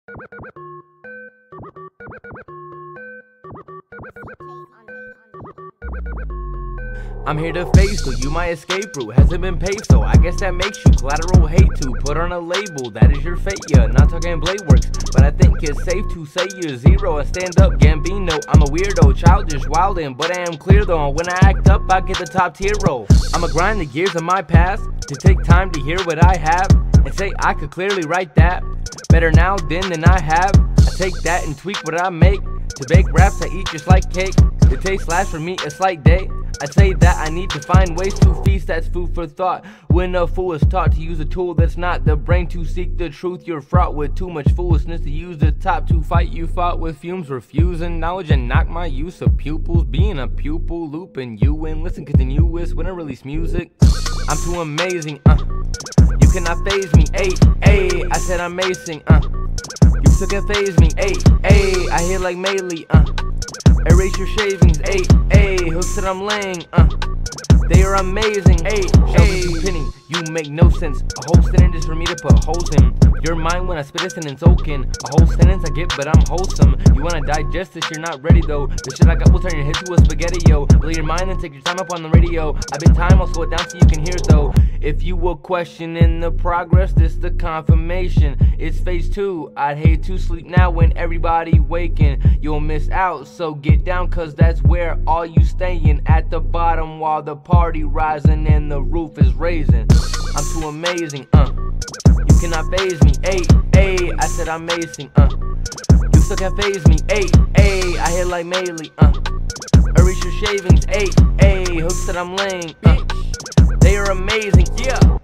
I'm here to face you my escape route hasn't been paid, so I guess that makes you collateral hate to put on a label. That is your fate, yeah, not talking blade works, but I think it's safe to say you're zero. A stand up Gambino, I'm a weirdo, childish, wildin', but I am clear though. When I act up, I get the top tier role. I'ma grind the gears of my past to take time to hear what I have and say I could clearly write that better now than I have. I take that and tweak what I make to bake raps I eat just like cake. The taste lasts for me a slight day. I say that I need to find ways to feast, that's food for thought. When a fool is taught to use a tool that's not the brain to seek the truth, you're fraught with too much foolishness to use the top to fight. You fought with fumes, refusing knowledge and knock my use of pupils. Being a pupil, looping you in, listen continuous when I release music. I'm too amazing, you cannot phase me, ayy, I said I'm amazing, you still can't phase me, ayy, I hit like melee, erase your shavings, ayy, hooks that I'm laying, they are amazing, ayy, penny, you make no sense. A whole sentence is for me to put holes in your mind when I spit a sentence oaken. A whole sentence I get, but I'm wholesome. You wanna digest this, you're not ready though. The shit I got will turn your head to a spaghetti, yo. Blow your mind and take your time up on the radio. I've been time, I'll slow it down so you can hear though. If you were questioning the progress, this the confirmation. It's phase 2. I'd hate to sleep now when everybody waking. You'll miss out, so get down, cause that's where all you staying. At the bottom while the party rising and the roof is raising. I'm too amazing, you cannot phase me, ayy, I said I'm amazing, you still can't phase me, ayy, I hit like melee, erase your shavings, ayy, hooks that I'm laying, they are amazing, yeah.